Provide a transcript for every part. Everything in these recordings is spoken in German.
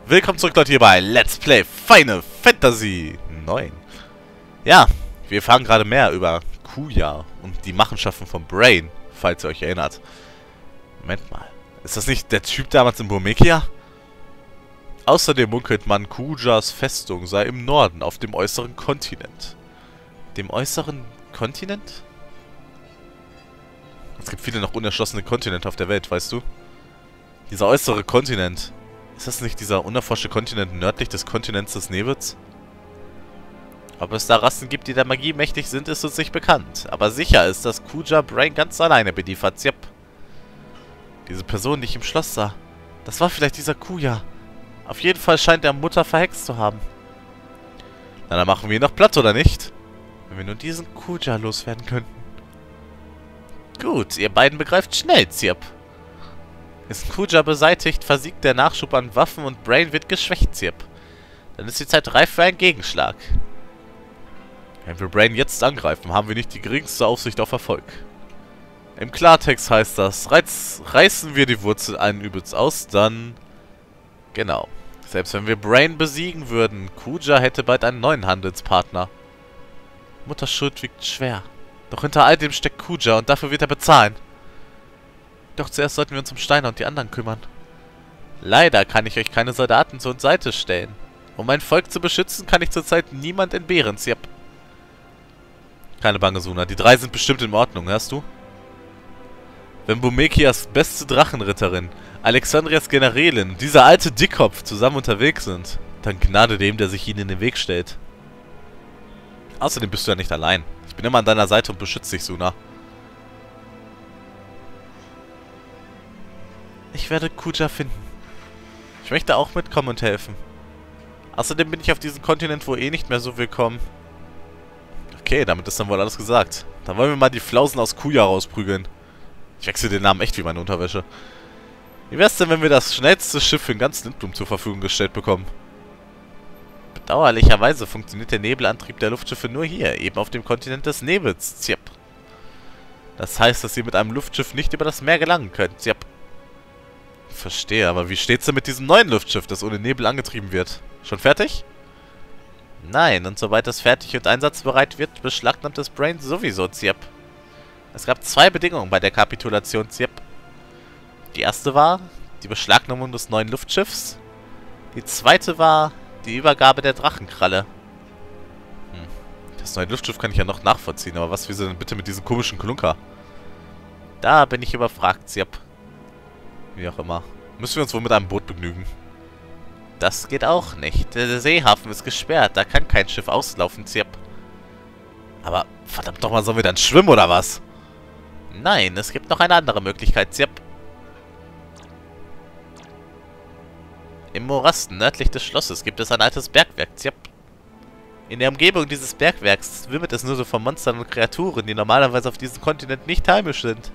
Willkommen zurück, Leute, hier bei Let's Play Final Fantasy 9. Ja, wir erfahren gerade mehr über Kuja und die Machenschaften von Brain, falls ihr euch erinnert. Moment mal, ist das nicht der Typ damals in Burmekia? Außerdem munkelt man, Kujas Festung sei im Norden, auf dem äußeren Kontinent. Dem äußeren Kontinent? Es gibt viele noch unerschlossene Kontinente auf der Welt, weißt du? Dieser äußere Kontinent. Ist das nicht dieser unerforschte Kontinent nördlich des Kontinents des Nebels? Ob es da Rassen gibt, die der Magie mächtig sind, ist uns nicht bekannt. Aber sicher ist, dass Kuja Brain ganz alleine beliefert. Yep. Diese Person, die ich im Schloss sah, das war vielleicht dieser Kuja. Auf jeden Fall scheint er Mutter verhext zu haben. Na, dann machen wir ihn noch platt, oder nicht? Wenn wir nur diesen Kuja loswerden könnten. Gut, ihr beiden begreift schnell, Zirp. Ist Kuja beseitigt, versiegt der Nachschub an Waffen und Brain wird geschwächt, Zirp. Dann ist die Zeit reif für einen Gegenschlag. Wenn wir Brain jetzt angreifen, haben wir nicht die geringste Aussicht auf Erfolg. Im Klartext heißt das, reißen wir die Wurzel einen übelst aus, dann... Genau. Selbst wenn wir Brain besiegen würden, Kuja hätte bald einen neuen Handelspartner. Mutters Schuld wiegt schwer. Doch hinter all dem steckt Kuja und dafür wird er bezahlen. Doch zuerst sollten wir uns um Steiner und die anderen kümmern. Leider kann ich euch keine Soldaten zur Seite stellen. Um mein Volk zu beschützen, kann ich zurzeit niemand entbehren. Yep. Keine Bange, Suna. Die drei sind bestimmt in Ordnung, hörst du? Wenn Burmekias beste Drachenritterin, Alexandrias Generälin und dieser alte Dickkopf zusammen unterwegs sind, dann Gnade dem, der sich ihnen in den Weg stellt. Außerdem bist du ja nicht allein. Ich bin immer an deiner Seite und beschütze dich, Suna. Ich werde Kuja finden. Ich möchte auch mitkommen und helfen. Außerdem bin ich auf diesem Kontinent wohl eh nicht mehr so willkommen. Okay, damit ist dann wohl alles gesagt. Dann wollen wir mal die Flausen aus Kuja rausprügeln. Ich wechsle den Namen echt wie meine Unterwäsche. Wie wär's denn, wenn wir das schnellste Schiff für den ganzen Lindblum zur Verfügung gestellt bekommen? Bedauerlicherweise funktioniert der Nebelantrieb der Luftschiffe nur hier, eben auf dem Kontinent des Nebels. Zjap. Das heißt, dass ihr mit einem Luftschiff nicht über das Meer gelangen könnt. Zjap. Verstehe, aber wie steht's denn mit diesem neuen Luftschiff, das ohne Nebel angetrieben wird? Schon fertig? Nein, und sobald es fertig und einsatzbereit wird, beschlagnahmt das Brain sowieso, Zjap. Es gab zwei Bedingungen bei der Kapitulation, Zjap. Die erste war die Beschlagnahmung des neuen Luftschiffs. Die zweite war die Übergabe der Drachenkralle. Das neue Luftschiff kann ich ja noch nachvollziehen, aber was will sie denn bitte mit diesem komischen Klunker? Da bin ich überfragt, Zjap. Wie auch immer. Müssen wir uns wohl mit einem Boot begnügen. Das geht auch nicht. Der Seehafen ist gesperrt. Da kann kein Schiff auslaufen, Zirp. Aber verdammt doch mal, sollen wir dann schwimmen oder was? Nein, es gibt noch eine andere Möglichkeit, Zirp. Im Morasten nördlich des Schlosses gibt es ein altes Bergwerk, Zirp. In der Umgebung dieses Bergwerks wimmelt es nur so von Monstern und Kreaturen, die normalerweise auf diesem Kontinent nicht heimisch sind.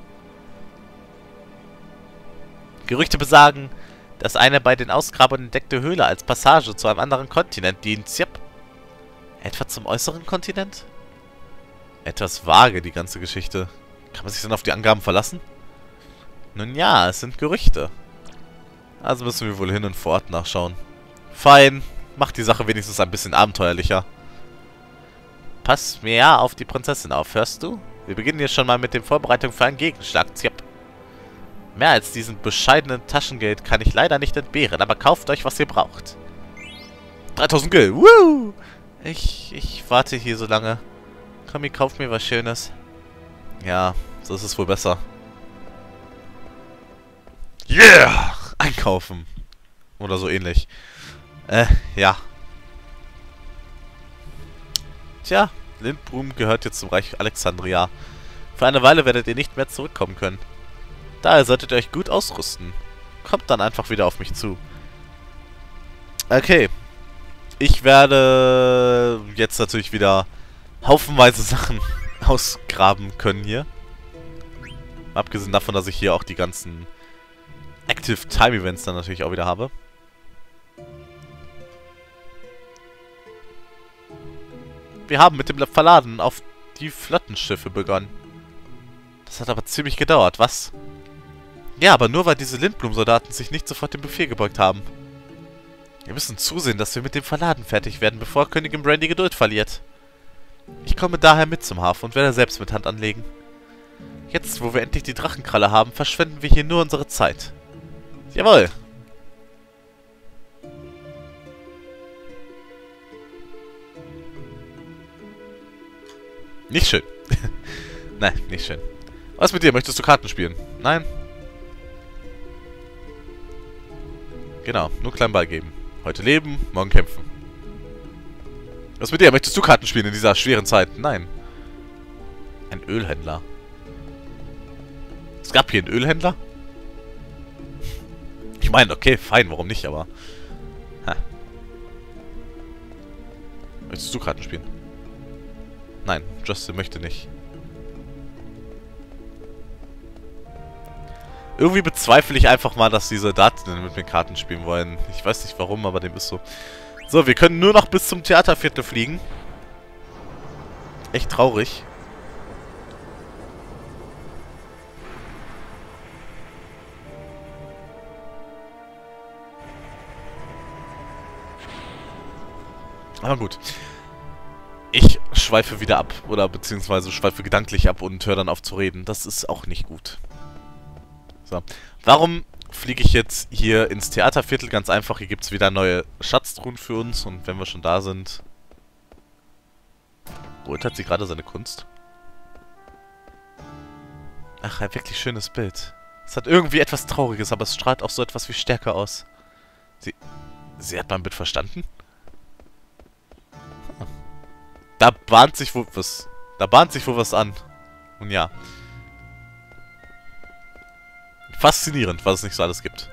Gerüchte besagen, dass eine bei den Ausgrabungen entdeckte Höhle als Passage zu einem anderen Kontinent dient. Zjap. Etwa zum äußeren Kontinent? Etwas vage, die ganze Geschichte. Kann man sich dann auf die Angaben verlassen? Nun ja, es sind Gerüchte. Also müssen wir wohl hin und vor Ort nachschauen. Fein, macht die Sache wenigstens ein bisschen abenteuerlicher. Pass mir ja auf die Prinzessin auf, hörst du? Wir beginnen hier schon mal mit den Vorbereitungen für einen Gegenschlag. Zjap. Mehr als diesen bescheidenen Taschengeld kann ich leider nicht entbehren, aber kauft euch, was ihr braucht. 3000 Gil, woo! Ich warte hier so lange. Komm, kauf mir was Schönes. Ja, so ist es wohl besser. Yeah! Einkaufen. Oder so ähnlich. Ja. Tja, Lindblum gehört jetzt zum Reich Alexandria. Für eine Weile werdet ihr nicht mehr zurückkommen können. Daher solltet ihr euch gut ausrüsten. Kommt dann einfach wieder auf mich zu. Okay. Ich werde jetzt natürlich wieder haufenweise Sachen ausgraben können hier. Abgesehen davon, dass ich hier auch die ganzen Active Time Events dann natürlich auch wieder habe. Wir haben mit dem Verladen auf die Flottenschiffe begonnen. Das hat aber ziemlich gedauert, was? Ja, aber nur weil diese Lindblum-Soldaten sich nicht sofort dem Befehl gebeugt haben. Wir müssen zusehen, dass wir mit dem Verladen fertig werden, bevor Königin Brain die Geduld verliert. Ich komme daher mit zum Hafen und werde selbst mit Hand anlegen. Jetzt, wo wir endlich die Drachenkralle haben, verschwenden wir hier nur unsere Zeit. Jawohl! Nicht schön. Nein, nicht schön. Was mit dir? Möchtest du Karten spielen? Nein? Genau, nur kleinen Ball geben. Heute leben, morgen kämpfen. Was mit dir? Möchtest du Karten spielen in dieser schweren Zeit? Nein. Ein Ölhändler. Es gab hier einen Ölhändler? Ich meine, okay, fein, warum nicht, aber... Ha. Möchtest du Karten spielen? Nein, Justin möchte nicht. Irgendwie bezweifle ich einfach mal, dass diese Daten mit mir Karten spielen wollen. Ich weiß nicht warum, aber dem ist so. So, wir können nur noch bis zum Theaterviertel fliegen. Echt traurig. Aber gut. Ich schweife wieder ab. Oder beziehungsweise schweife gedanklich ab und höre dann auf zu reden. Das ist auch nicht gut. So. Warum fliege ich jetzt hier ins Theaterviertel? Ganz einfach, hier gibt es wieder neue Schatztruhen für uns. Und wenn wir schon da sind... Holt hat sie gerade seine Kunst? Ach, ein wirklich schönes Bild. Es hat irgendwie etwas Trauriges, aber es strahlt auch so etwas wie Stärke aus. Sie hat mein Bild verstanden? Hm. Da bahnt sich wohl was... Da bahnt sich wohl was an. Und ja... Faszinierend, was es nicht so alles gibt.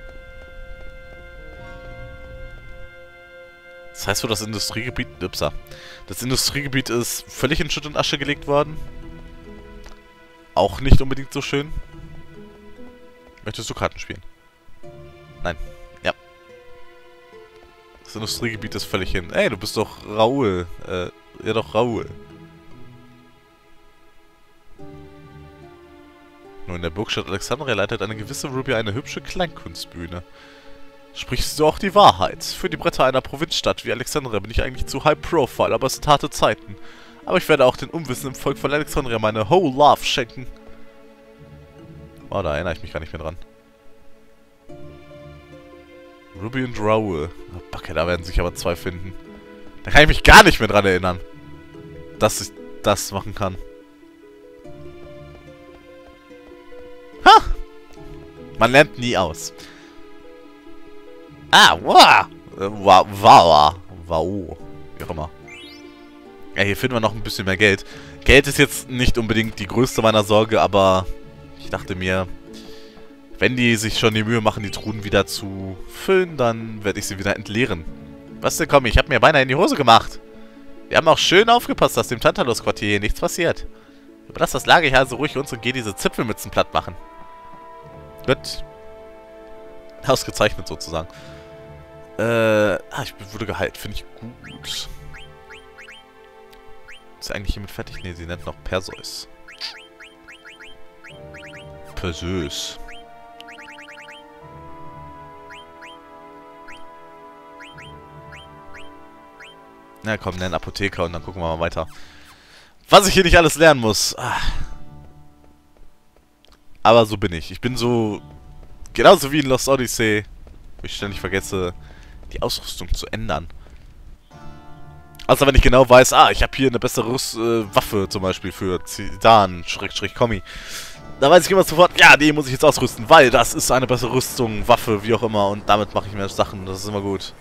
Das heißt wohl, das Industriegebiet... Upsa. Das Industriegebiet ist völlig in Schutt und Asche gelegt worden. Auch nicht unbedingt so schön. Möchtest du Karten spielen? Nein. Ja. Das Industriegebiet ist völlig hin. Ey, du bist doch Raoul. Ja doch, Raoul. Nur in der Burgstadt Alexandria leitet eine gewisse Ruby eine hübsche Kleinkunstbühne. Sprichst du auch die Wahrheit? Für die Bretter einer Provinzstadt wie Alexandria bin ich eigentlich zu high profile, aber es sind harte Zeiten. Aber ich werde auch den Unwissenden im Volk von Alexandria meine whole love schenken. Oh, da erinnere ich mich gar nicht mehr dran. Ruby und Raoul. Oh, Backe, da werden sich aber zwei finden. Da kann ich mich gar nicht mehr dran erinnern, dass ich das machen kann. Ha! Man lernt nie aus. Ah, wow! Wow. Wie auch immer. Ja, hier finden wir noch ein bisschen mehr Geld. Geld ist jetzt nicht unbedingt die größte meiner Sorge, aber ich dachte mir, wenn die sich schon die Mühe machen, die Truhen wieder zu füllen, dann werde ich sie wieder entleeren. Was denn, komm, ich habe mir beinahe in die Hose gemacht. Wir haben auch schön aufgepasst, dass dem Tantalus-Quartier hier nichts passiert. Überlass das Lager hier also ruhig uns und geh diese Zipfelmützen platt machen. Gut. Ausgezeichnet sozusagen. Ich wurde geheilt. Finde ich gut. Ist sie eigentlich hiermit fertig? Ne, sie nennt noch Perseus. Perseus. Na komm, nenn Apotheker und dann gucken wir mal weiter. Was ich hier nicht alles lernen muss. Aber so bin ich. Ich bin so... Genauso wie in Lost Odyssey. Wo ich ständig vergesse, die Ausrüstung zu ändern. Also wenn ich genau weiß, ich habe hier eine bessere Waffe zum Beispiel für Zidane, Kommi. Da weiß ich immer sofort, ja, die muss ich jetzt ausrüsten, weil das ist eine bessere Rüstung, Waffe, wie auch immer. Und damit mache ich mir Sachen, das ist immer gut.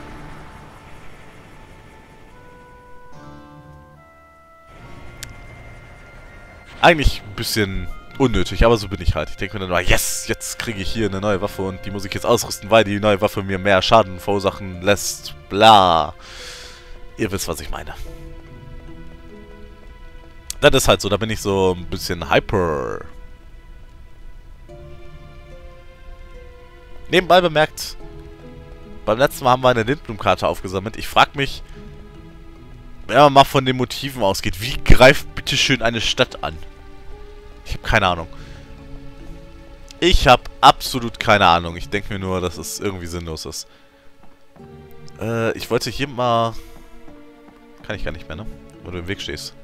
Eigentlich ein bisschen unnötig, aber so bin ich halt. Ich denke mir dann mal, yes, jetzt kriege ich hier eine neue Waffe und die muss ich jetzt ausrüsten, weil die neue Waffe mir mehr Schaden verursachen lässt. Bla. Ihr wisst, was ich meine. Das ist halt so, da bin ich so ein bisschen hyper. Nebenbei bemerkt, beim letzten Mal haben wir eine Lindblum-Karte aufgesammelt. Ich frage mich, wenn man mal von den Motiven ausgeht, wie greift bitteschön eine Stadt an? Ich habe keine Ahnung. Ich habe absolut keine Ahnung. Ich denke mir nur, dass es irgendwie sinnlos ist. Ich wollte hier mal... Kann ich gar nicht mehr, ne? Wo du im Weg stehst.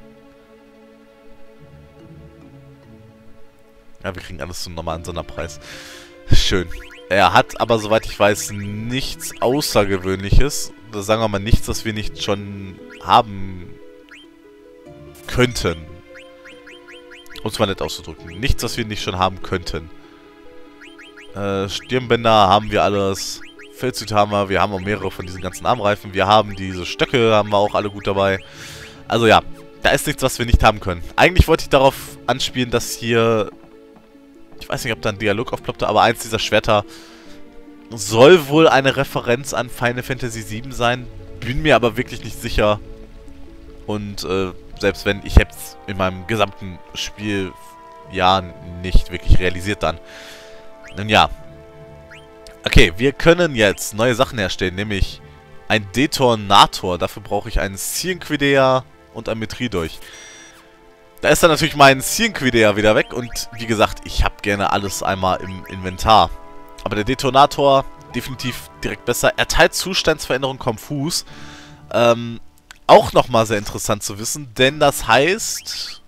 Ja, wir kriegen alles zum normalen Sonderpreis. Schön. Er hat aber, soweit ich weiß, nichts Außergewöhnliches. Oder sagen wir mal nichts, was wir nicht schon haben könnten. Um es mal nett auszudrücken. Nichts, was wir nicht schon haben könnten. Stirnbänder haben wir alles. Felshüte haben wir. Wir haben auch mehrere von diesen ganzen Armreifen. Wir haben diese Stöcke, haben wir auch alle gut dabei. Also ja, da ist nichts, was wir nicht haben können. Eigentlich wollte ich darauf anspielen, dass hier... Ich weiß nicht, ob da ein Dialog aufploppte, aber eins dieser Schwerter soll wohl eine Referenz an Final Fantasy VII sein. Bin mir aber wirklich nicht sicher. Und selbst wenn, ich hätte es in meinem gesamten Spieljahr nicht wirklich realisiert dann. Nun ja. Okay, wir können jetzt neue Sachen herstellen, nämlich ein Detonator. Dafür brauche ich einen Cyanquidea und ein Mithridolch. Da ist dann natürlich mein Cyanquidea wieder weg und wie gesagt, ich habe gerne alles einmal im Inventar. Aber der Detonator, definitiv direkt besser. Erteilt Zustandsveränderung konfus. Auch nochmal sehr interessant zu wissen, denn das heißt...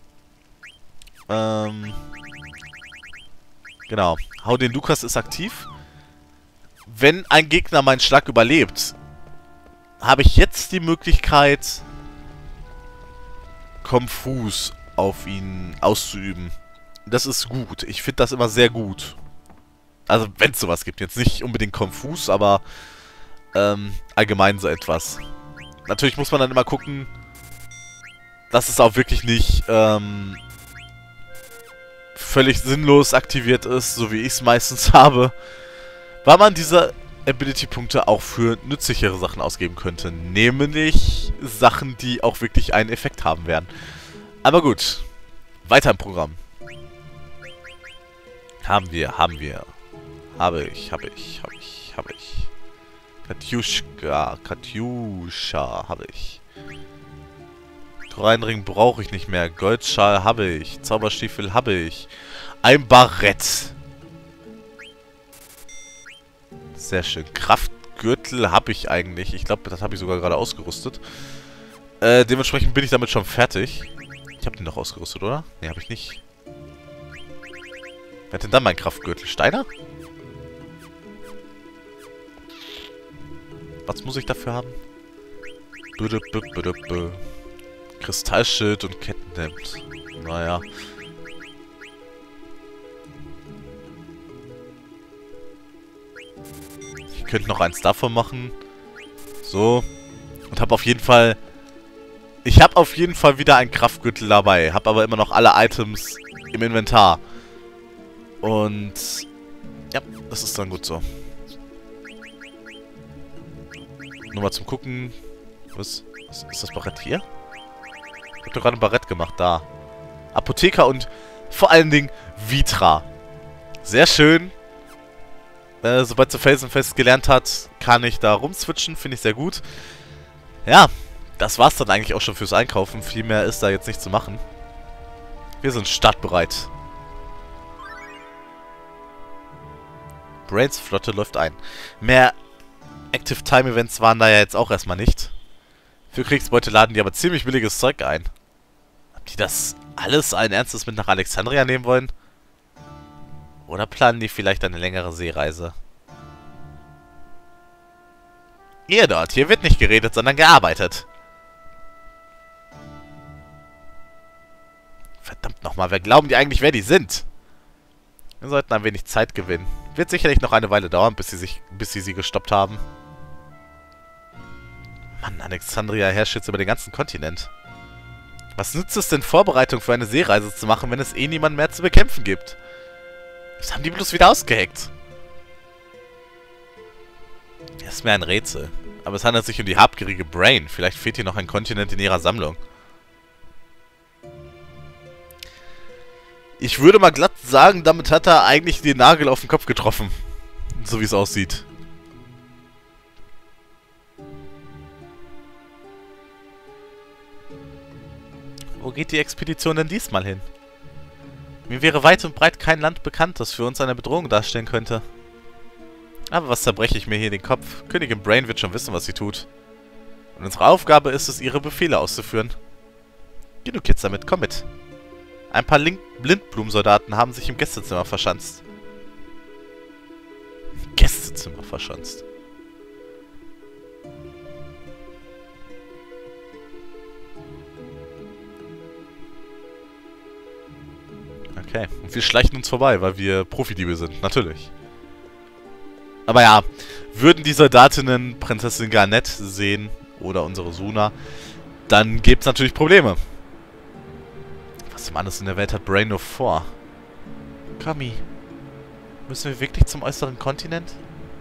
genau, Hau den Lukas ist aktiv. Wenn ein Gegner meinen Schlag überlebt, habe ich jetzt die Möglichkeit, konfus auf ihn auszuüben. Das ist gut. Ich finde das immer sehr gut. Also, wenn es sowas gibt. Jetzt nicht unbedingt konfus, aber allgemein so etwas. Natürlich muss man dann immer gucken, dass es auch wirklich nicht völlig sinnlos aktiviert ist, so wie ich es meistens habe. Weil man diese Ability-Punkte auch für nützlichere Sachen ausgeben könnte. Nämlich Sachen, die auch wirklich einen Effekt haben werden. Aber gut. Weiter im Programm. Habe ich. Katjuscha habe ich. Reinring brauche ich nicht mehr. Goldschal habe ich. Zauberstiefel habe ich. Ein Barett. Sehr schön. Kraftgürtel habe ich eigentlich. Ich glaube, das habe ich sogar gerade ausgerüstet. Dementsprechend bin ich damit schon fertig. Ich habe den doch ausgerüstet, oder? Ne, habe ich nicht. Wer hat denn dann mein Kraftgürtel? Steiner? Was muss ich dafür haben? Kristallschild und Kettenhemd. Naja. Ich könnte noch eins davon machen. So. Und habe auf jeden Fall... Ich habe auf jeden Fall wieder einen Kraftgürtel dabei. Habe aber immer noch alle Items im Inventar. Und... ja, das ist dann gut so. Nur mal zum Gucken. Was ist das Barett hier? Ich habe doch gerade ein Barett gemacht. Da. Apotheker und vor allen Dingen Vitra. Sehr schön. Sobald sie Felsenfest gelernt hat, kann ich da rumswitchen. Finde ich sehr gut. Ja, das war's dann eigentlich auch schon fürs Einkaufen. Viel mehr ist da jetzt nicht zu machen. Wir sind startbereit. Brains Flotte läuft ein. Mehr Active Time Events waren da ja jetzt auch erstmal nicht. Für Kriegsbeute laden die aber ziemlich billiges Zeug ein. Ob die das alles allen Ernstes mit nach Alexandria nehmen wollen? Oder planen die vielleicht eine längere Seereise? Ihr dort, hier wird nicht geredet, sondern gearbeitet. Verdammt nochmal, wer glauben die eigentlich, wer die sind? Wir sollten ein wenig Zeit gewinnen. Wird sicherlich noch eine Weile dauern, bis sie gestoppt haben. Mann, Alexandria herrscht jetzt über den ganzen Kontinent. Was nützt es denn, Vorbereitung für eine Seereise zu machen, wenn es eh niemanden mehr zu bekämpfen gibt? Das haben die bloß wieder ausgeheckt. Das ist mir ein Rätsel. Aber es handelt sich um die habgierige Brain. Vielleicht fehlt hier noch ein Kontinent in ihrer Sammlung. Ich würde mal glatt sagen, damit hat er eigentlich den Nagel auf den Kopf getroffen. So wie es aussieht. Wo geht die Expedition denn diesmal hin? Mir wäre weit und breit kein Land bekannt, das für uns eine Bedrohung darstellen könnte. Aber was zerbreche ich mir hier den Kopf? Königin Brain wird schon wissen, was sie tut. Und unsere Aufgabe ist es, ihre Befehle auszuführen. Genug jetzt damit, komm mit. Ein paar Blindblumensoldaten haben sich im Gästezimmer verschanzt. Gästezimmer verschanzt. Okay, und wir schleichen uns vorbei, weil wir Profidiebe sind, natürlich. Aber ja, würden die Soldatinnen Prinzessin Garnet sehen, oder unsere Suna, dann gibt's natürlich Probleme. Was zum alles in der Welt hat Brain nur vor? Kami, müssen wir wirklich zum äußeren Kontinent?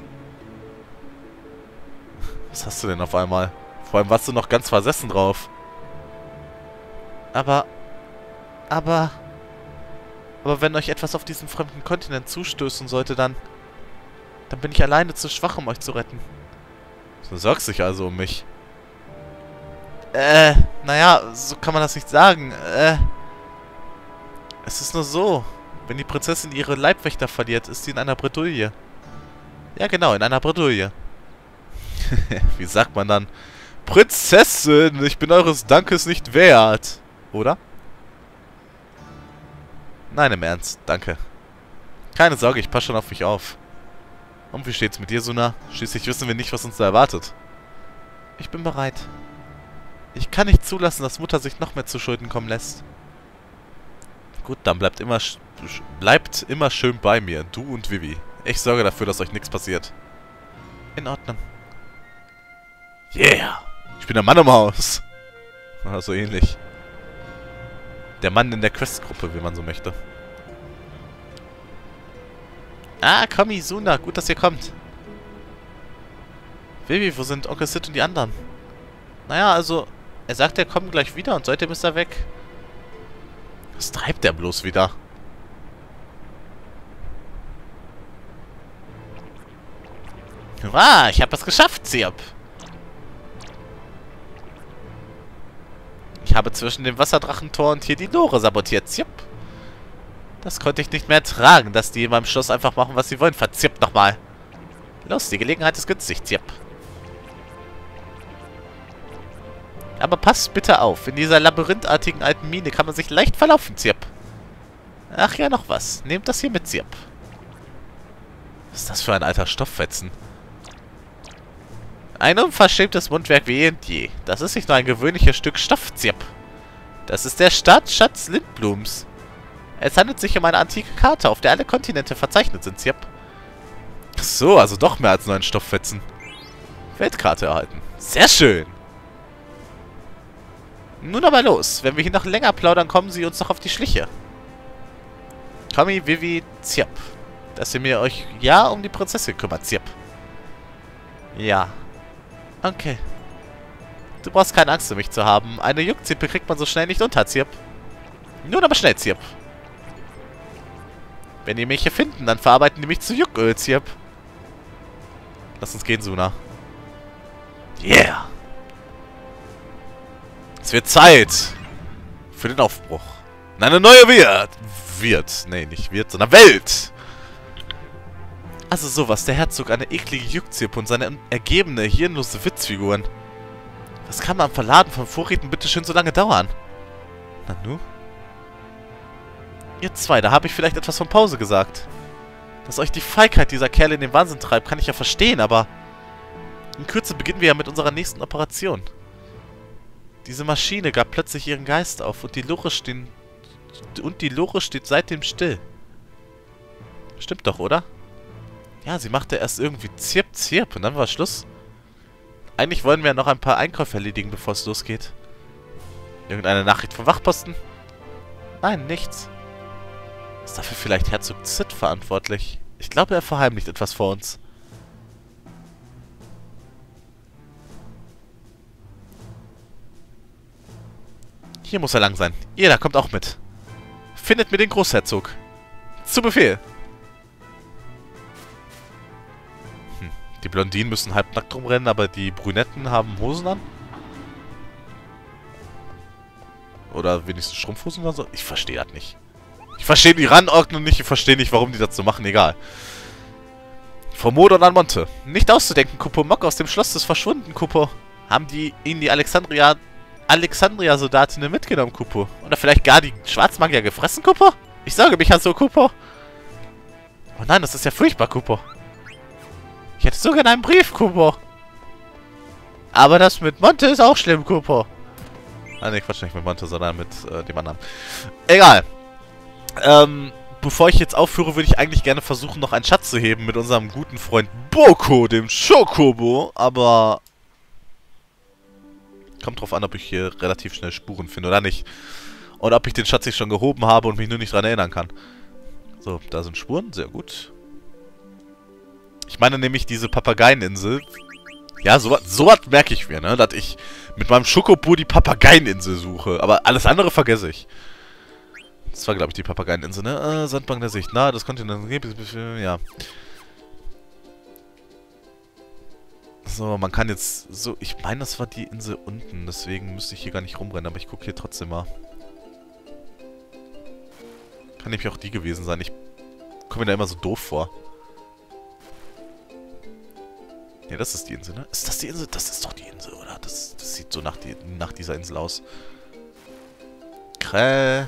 Was hast du denn auf einmal? Vor allem warst du noch ganz versessen drauf. Aber wenn euch etwas auf diesem fremden Kontinent zustößen sollte, dann bin ich alleine zu schwach, um euch zu retten. Du sorgst dich also um mich. Naja, so kann man das nicht sagen. Es ist nur so. Wenn die Prinzessin ihre Leibwächter verliert, ist sie in einer Bredouille. Ja, genau, in einer Bredouille. Wie sagt man dann? Prinzessin, ich bin eures Dankes nicht wert. Oder? Nein, im Ernst, danke. Keine Sorge, ich passe schon auf mich auf. Und wie steht's mit dir, Suna? Schließlich wissen wir nicht, was uns da erwartet. Ich bin bereit. Ich kann nicht zulassen, dass Mutter sich noch mehr zu Schulden kommen lässt. Gut, dann bleibt immer schön bei mir, du und Vivi. Ich sorge dafür, dass euch nichts passiert. In Ordnung. Yeah! Ich bin der Mann im Haus. Ah, so ähnlich. Der Mann in der Questgruppe, wie man so möchte. Ah, Kami, Suna, gut, dass ihr kommt. Vivi, wo sind Onkel Sid und die anderen? Naja, also, er sagt, er kommt gleich wieder und seitdem ist er weg. Was treibt der bloß wieder? Hurra, ich habe es geschafft, Zirp. Ich habe zwischen dem Wasserdrachentor und hier die Lore sabotiert, Zirp. Das konnte ich nicht mehr ertragen, dass die in meinem Schloss einfach machen, was sie wollen. Verzirpt nochmal. Los, die Gelegenheit ist günstig, Zirp. Aber passt bitte auf. In dieser labyrinthartigen alten Mine kann man sich leicht verlaufen, Zirp. Ach ja, noch was. Nehmt das hier mit, Zirp. Was ist das für ein alter Stofffetzen? Ein unverschämtes Mundwerk wie eh und je. Das ist nicht nur ein gewöhnliches Stück Stoff, Zirp. Das ist der Staatsschatz Lindblums. Es handelt sich um eine antike Karte, auf der alle Kontinente verzeichnet sind, Zirp. Ach so, also doch mehr als nur ein Stofffetzen. Weltkarte erhalten. Sehr schön. Nun aber los. Wenn wir hier noch länger plaudern, kommen sie uns noch auf die Schliche. Kami, Vivi, Zirp. Dass ihr euch ja um die Prinzessin kümmert, Zirp. Ja. Okay. Du brauchst keine Angst, um mich zu haben. Eine Juckzippe kriegt man so schnell nicht unter, Zirp. Nun aber schnell, Zirp. Wenn die mich hier finden, dann verarbeiten die mich zu Jucköl, Zirp. Lass uns gehen, Suna. Yeah. Es wird Zeit für den Aufbruch. Und eine neue Nee, nicht Wird, sondern Welt. Also sowas, der Herzog, eine eklige Juckzippe und seine ergebene, hirnlose Witzfiguren. Was kann man am Verladen von Vorräten bitteschön so lange dauern? Na nu? Ihr zwei, da habe ich vielleicht etwas von Pause gesagt. Dass euch die Feigheit dieser Kerle in den Wahnsinn treibt, kann ich ja verstehen, aber in Kürze beginnen wir ja mit unserer nächsten Operation. Diese Maschine gab plötzlich ihren Geist auf und die Lore steht seitdem still. Stimmt doch, oder? Ja, sie machte erst irgendwie Zirp, Zirp und dann war Schluss. Eigentlich wollen wir ja noch ein paar Einkäufe erledigen, bevor es losgeht. Irgendeine Nachricht vom Wachposten? Nein, nichts. Ist dafür vielleicht Herzog Sid verantwortlich? Ich glaube, er verheimlicht etwas vor uns. Hier muss er lang sein. Jeder kommt auch mit. Findet mir den Großherzog. Zu Befehl. Die Blondinen müssen halbnackt rumrennen, aber die Brünetten haben Hosen an? Oder wenigstens Strumpfhosen oder so? Ich verstehe das nicht. Ich verstehe die Randordnung nicht. Ich verstehe nicht, warum die das so machen. Egal. Frau Modon an Monte. Nicht auszudenken, Kupo. Mock aus dem Schloss ist verschwunden, Kupo. Haben ihnen die Alexandria-Soldatinnen mitgenommen, Kupo? Oder vielleicht gar die Schwarzmagier gefressen, Kupo? Ich sage mich so, Kupo. Oh nein, das ist ja furchtbar, Kupo. Ich hätte sogar einen Brief, Kupo. Aber das mit Monte ist auch schlimm, Kupo. Ah, ne, Quatsch, nicht mit Monte, sondern mit dem anderen. Egal. Bevor ich jetzt aufhöre, würde ich eigentlich gerne versuchen, noch einen Schatz zu heben mit unserem guten Freund Boko, dem Chocobo. Aber kommt drauf an, ob ich hier relativ schnell Spuren finde oder nicht. Und ob ich den Schatz nicht schon gehoben habe und mich nur nicht dran erinnern kann. So, da sind Spuren, sehr gut. Ich meine nämlich diese Papageieninsel. Ja, sowas merke ich mir, ne? Dass ich mit meinem Schokobo die Papageieninsel suche. Aber alles andere vergesse ich. Das war, glaube ich, die Papageieninsel, ne? Sandbank der Sicht. Na, das Kontinent. Ja. So, man kann jetzt so... Ich meine, das war die Insel unten. Deswegen müsste ich hier gar nicht rumrennen. Aber ich gucke hier trotzdem mal. Kann nämlich auch die gewesen sein. Ich komme mir da immer so doof vor. Ne, das ist die Insel, ne? Ist das die Insel? Das ist doch die Insel, oder? Das sieht so nach dieser Insel aus. Karre.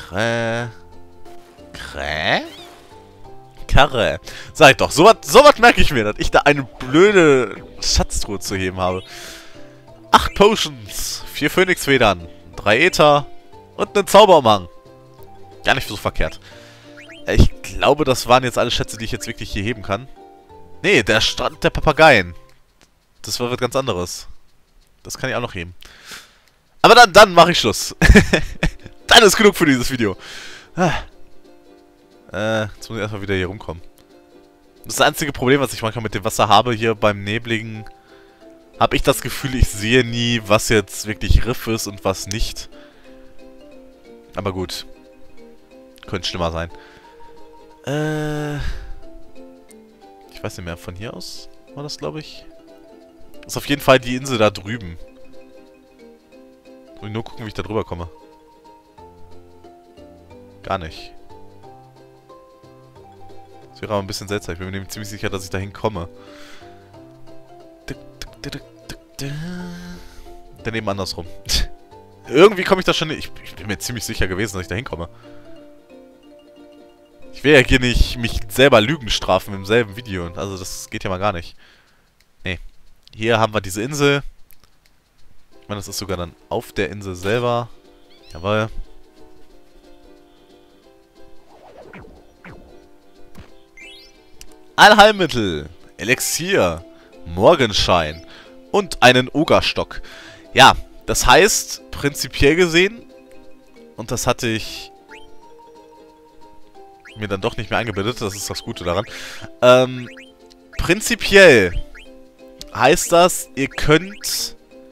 Sag ich doch, sowas merke ich mir, dass ich da eine blöde Schatztruhe zu heben habe. 8 Potions, 4 Phönixfedern, 3 Äther und einen Zauberumhang. Gar nicht so verkehrt. Ich glaube, das waren jetzt alle Schätze, die ich jetzt wirklich hier heben kann. Nee, der Strand der Papageien. Das war was ganz anderes. Das kann ich auch noch heben. Aber dann mache ich Schluss. Dann ist genug für dieses Video. Jetzt muss ich erstmal wieder hier rumkommen. Das ist das einzige Problem, was ich manchmal mit dem Wasser habe. Hier beim Nebligen habe ich das Gefühl, ich sehe nie, was jetzt wirklich Riff ist und was nicht. Aber gut. Könnte schlimmer sein. Ich weiß nicht mehr, von hier aus war das, glaube ich. Das ist auf jeden Fall die Insel da drüben. Muss ich nur gucken, wie ich da drüber komme. Gar nicht. Das wäre aber ein bisschen seltsam. Ich bin mir ziemlich sicher, dass ich dahin komme. Dann eben andersrum. Irgendwie komme ich da schon... Ich bin mir ziemlich sicher gewesen, dass ich dahin komme. Ich will ja hier nicht mich selber Lügen strafen im selben Video. Also das geht ja mal gar nicht. Nee. Hier haben wir diese Insel. Ich meine, das ist sogar dann auf der Insel selber. Jawohl. Allheilmittel, Elixier, Morgenschein und einen Ogerstock. Ja, das heißt, prinzipiell gesehen, und das hatte ich mir dann doch nicht mehr eingebildet, das ist das Gute daran, prinzipiell heißt das, ihr könnt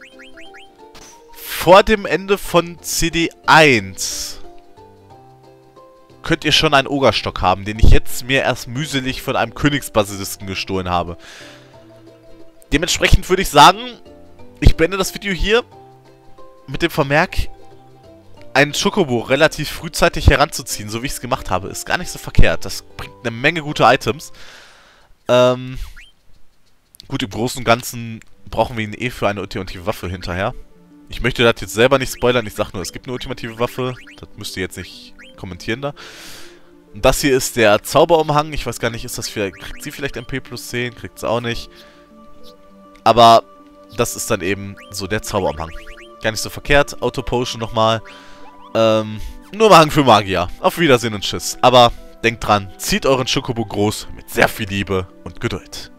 vor dem Ende von CD1 könnt ihr schon einen Ogerstock haben, den ich jetzt mir erst mühselig von einem Königsbasilisken gestohlen habe. Dementsprechend würde ich sagen, ich beende das Video hier mit dem Vermerk, einen Chocobo relativ frühzeitig heranzuziehen, so wie ich es gemacht habe, ist gar nicht so verkehrt. Das bringt eine Menge gute Items. Gut, im Großen und Ganzen brauchen wir ihn eh für eine ultimative Waffe hinterher. Ich möchte das jetzt selber nicht spoilern, ich sag nur, es gibt eine ultimative Waffe. Das müsst ihr jetzt nicht kommentieren da. Und das hier ist der Zauberumhang. Ich weiß gar nicht, ist das für... Kriegt sie vielleicht MP plus 10? Kriegt sie auch nicht. Aber das ist dann eben so der Zauberumhang. Gar nicht so verkehrt. Auto-Potion nochmal. Nur Umhang für Magier. Auf Wiedersehen und Tschüss. Aber denkt dran, zieht euren Chocobo groß mit sehr viel Liebe und Geduld.